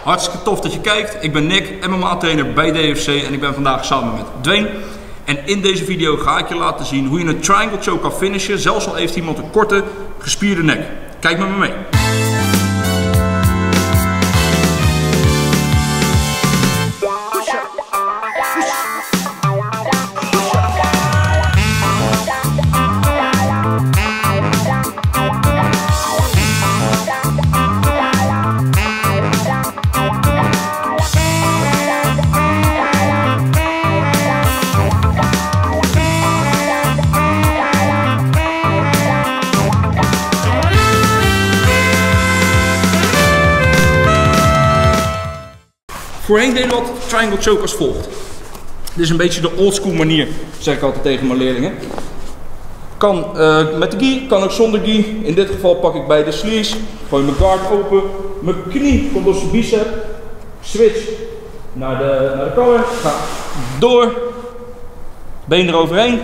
Hartstikke tof dat je kijkt. Ik ben Nick, MMA trainer bij DFC en ik ben vandaag samen met Dwayne. En in deze video ga ik je laten zien hoe je een triangle choke kan finishen, zelfs al heeft iemand een korte, gespierde nek. Kijk met me mee. Voorheen deden we altijd triangle choke als volgt. Dit is een beetje de oldschool manier, zeg ik altijd tegen mijn leerlingen. Kan met de gi, kan ook zonder gi. In dit geval pak ik bij de sleeves, gooi mijn guard open, mijn knie komt door zijn bicep, switch naar de collar, ga door, been eroverheen,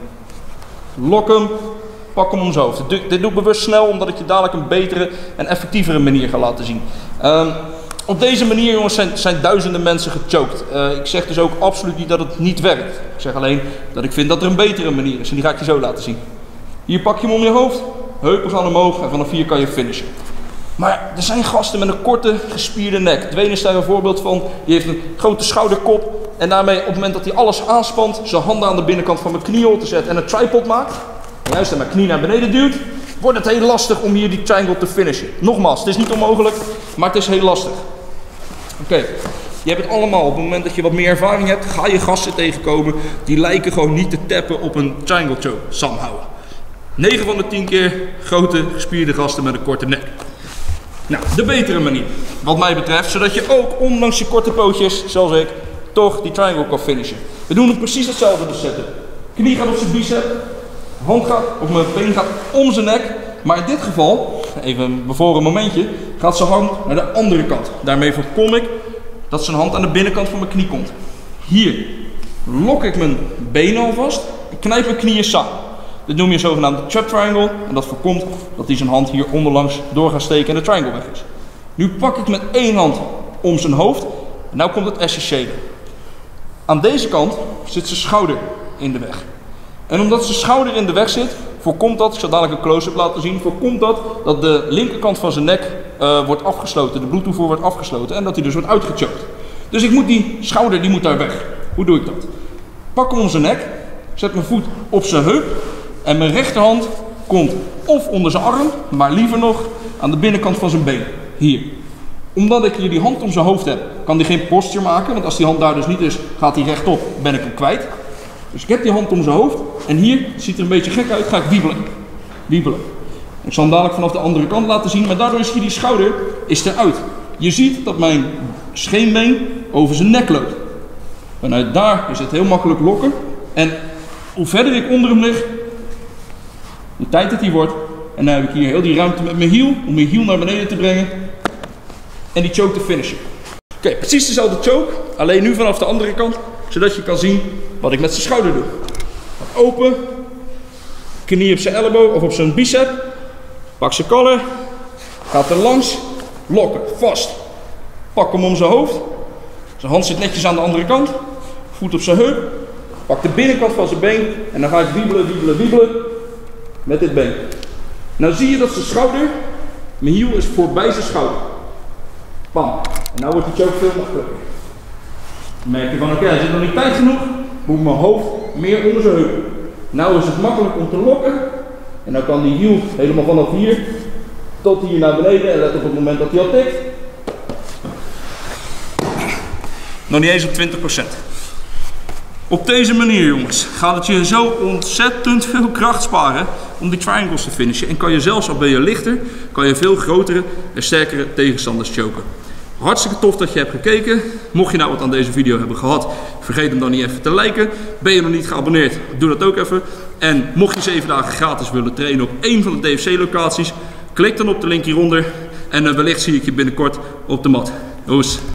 lok hem, pak hem om zijn hoofd. Dit doe ik bewust snel, omdat ik je dadelijk een betere en effectievere manier ga laten zien. Op deze manier, jongens, zijn duizenden mensen gechoked. Ik zeg dus ook absoluut niet dat het niet werkt. Ik zeg alleen dat ik vind dat er een betere manier is. En die ga ik je zo laten zien. Hier pak je hem om je hoofd. Heupen gaan omhoog. En vanaf hier kan je finishen. Maar er zijn gasten met een korte, gespierde nek. Dwayne is daar een voorbeeld van. Die heeft een grote schouderkop. En daarmee, op het moment dat hij alles aanspant, zijn handen aan de binnenkant van mijn knieholte zet en een tripod maakt. En juist en mijn knie naar beneden duwt, wordt het heel lastig om hier die triangle te finishen. Nogmaals, het is niet onmogelijk, maar het is heel lastig. Oké, je hebt het allemaal. Op het moment dat je wat meer ervaring hebt, ga je gasten tegenkomen die lijken gewoon niet te tappen op een triangle choke somehow. 9 van de 10 keer grote, gespierde gasten met een korte nek. Nou, de betere manier, wat mij betreft, zodat je ook, ondanks je korte pootjes, zoals ik, toch die triangle kan finishen. We doen het precies hetzelfde de setup. Knie gaat op zijn bicep, hand gaat, of mijn been gaat om zijn nek. Maar in dit geval, even een bevoren momentje, gaat zijn hand naar de andere kant. Daarmee voorkom ik dat zijn hand aan de binnenkant van mijn knie komt. Hier lok ik mijn benen alvast, ik knijp mijn knieën samen. Dit noem je zogenaamde trap triangle en dat voorkomt dat hij zijn hand hier onderlangs door gaat steken en de triangle weg is. Nu pak ik met één hand om zijn hoofd en nu komt het essentiële. Aan deze kant zit zijn schouder in de weg. En omdat zijn schouder in de weg zit, voorkomt dat, ik zal dadelijk een close-up laten zien, voorkomt dat de linkerkant van zijn nek wordt afgesloten, de bloedtoevoer wordt afgesloten en dat hij dus wordt uitgechoked. Dus ik moet die schouder, die moet daar weg. Hoe doe ik dat? Pak hem om zijn nek, zet mijn voet op zijn heup en mijn rechterhand komt of onder zijn arm, maar liever nog aan de binnenkant van zijn been. Hier. Omdat ik hier die hand om zijn hoofd heb, kan hij geen posture maken, want als die hand daar dus niet is, gaat hij rechtop, ben ik hem kwijt. Dus ik heb die hand om zijn hoofd en hier, het ziet er een beetje gek uit, ga ik wiebelen. Wiebelen. Ik zal hem dadelijk vanaf de andere kant laten zien, maar daardoor is hier die schouder eruit. Je ziet dat mijn scheenbeen over zijn nek loopt. Vanuit daar is het heel makkelijk lokken. En hoe verder ik onder hem lig, hoe tighter die wordt. En dan heb ik hier heel die ruimte met mijn hiel, om mijn hiel naar beneden te brengen. En die choke te finishen. Oké, precies dezelfde choke, alleen nu vanaf de andere kant, zodat je kan zien wat ik met zijn schouder doe. Open, knie op zijn elleboog of op zijn bicep, pak zijn collar, gaat er langs, lokken, vast. Pak hem om zijn hoofd, zijn hand zit netjes aan de andere kant, voet op zijn heup, pak de binnenkant van zijn been en dan ga ik wiebelen, wiebelen, wiebelen met dit been. Nou zie je dat zijn schouder, mijn hiel is voorbij zijn schouder. Bam. En nou wordt die choke veel makkelijker. Dan merk je van oké, hij zit nog niet tijd genoeg, moet mijn hoofd meer onder zijn heup. Nou is het makkelijk om te lokken. En dan kan die hiel helemaal vanaf hier tot hier naar beneden. En let op het moment dat hij al tikt. Nog niet eens op 20%. Op deze manier, jongens, gaat het je zo ontzettend veel kracht sparen om die triangles te finishen. En kan je zelfs, al ben je lichter, kan je veel grotere en sterkere tegenstanders choken. Hartstikke tof dat je hebt gekeken. Mocht je nou wat aan deze video hebben gehad, vergeet hem dan niet even te liken. Ben je nog niet geabonneerd, doe dat ook even. En mocht je 7 dagen gratis willen trainen op één van de DFC locaties, klik dan op de link hieronder. En wellicht zie ik je binnenkort op de mat. Doei!